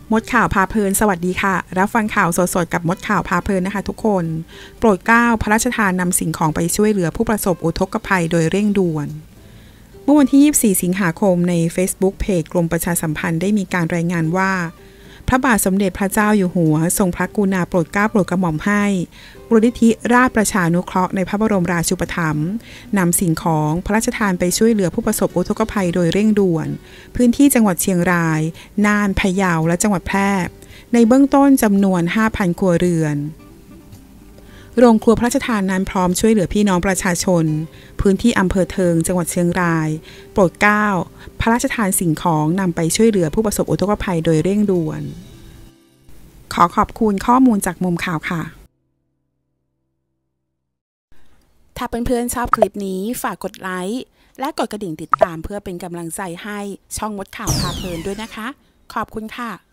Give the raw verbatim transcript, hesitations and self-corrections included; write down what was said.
มดข่าวพาเพลินสวัสดีค่ะรับฟังข่าวสดๆกับมดข่าวพาเพลินนะคะทุกคนโปรดเกล้าพระราชทานนำสิ่งของไปช่วยเหลือผู้ประสบอุทกภัยโดยเร่งด่วนเมื่อวันที่ยี่สิบสี่สิงหาคมใน Facebook เพจกรมประชาสัมพันธ์ได้มีการรายงานว่าพระบาทสมเด็จพระเจ้าอยู่หัวทรงพระกรุณาโปรดเกล้าโปรดกระหม่อมให้มูลนิธิราชประชานุเคราะห์ในพระบรมราชูปถัมภ์นำสิ่งของพระราชทานไปช่วยเหลือผู้ประสบอุทกภัยโดยเร่งด่วนพื้นที่จังหวัดเชียงรายน่านพะเยาและจังหวัดแพร่ในเบื้องต้นจำนวน ห้าพัน ครัวเรือนโรงครัวพระราชทานนั้นพร้อมช่วยเหลือพี่น้องประชาชนพื้นที่อำเภอเทิงจังหวัดเชียงรายโปรดเกล้าพระราชทานสิ่งของนำไปช่วยเหลือผู้ประสบอุทกภัยโดยเร่งด่วนขอขอบคุณข้อมูลจากมุมข่าวค่ะถ้าเพื่อนๆชอบคลิปนี้ฝากกดไลค์และกดกระดิ่งติดตามเพื่อเป็นกำลังใจให้ช่องมดข่าวพาเพลินด้วยนะคะขอบคุณค่ะ